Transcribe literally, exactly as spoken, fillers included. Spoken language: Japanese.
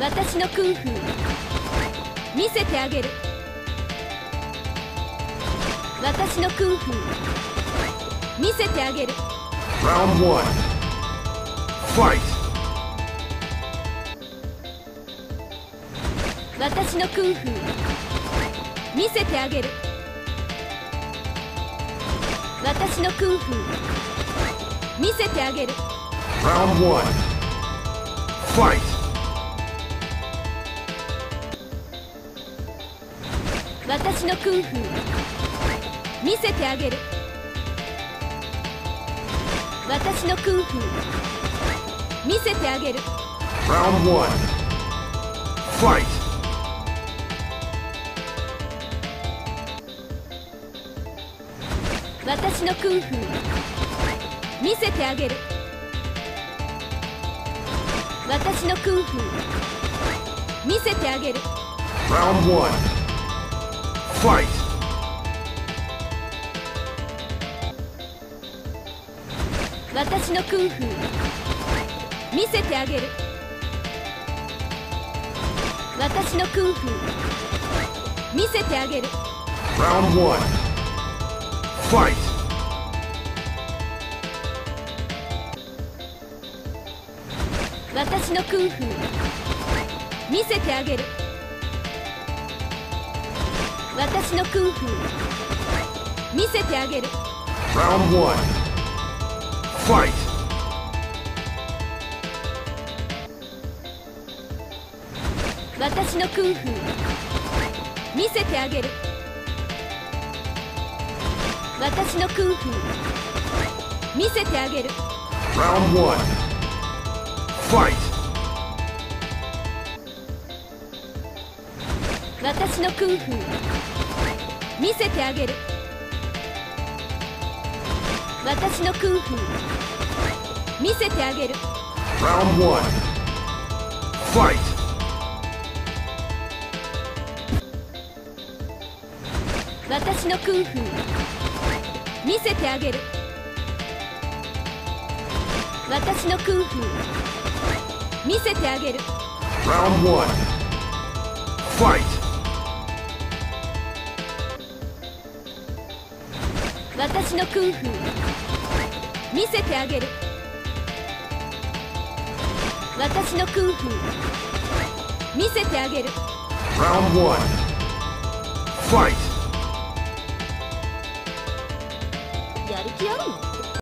私のクンフー見せてあげる。私のクンフー見せてあげる。 Round one. Fight. 私のクンフー見せてあげる。私のクンフー見せてあげる。 Round one. Fight. 私のクンフー見せてあげる。私のクンフー見せてあげる。 Round one. Fight. 私のクンフー見せてあげる。私のクンフー見せてあげる。 Round one. Fight. 私のクンフー見せてあげる。私のクンフー見せてあげる。 Round one. Fight. 私のクンフー見せてあげる。私のクンフー見せてあげる。 Round one. Fight. 私のクンフー見せてあげる。私のクンフー見せてあげる。 Round one. Fight. 私のクンフー見せてあげる。私のクンフー見せてあげる。 Round one. Fight. 私のクンフー見せてあげる。私のクンフー見せてあげる。 Round one. Fight. 私のクンフー見せてあげる。私のクンフー見せてあげる。 Round one. Fight.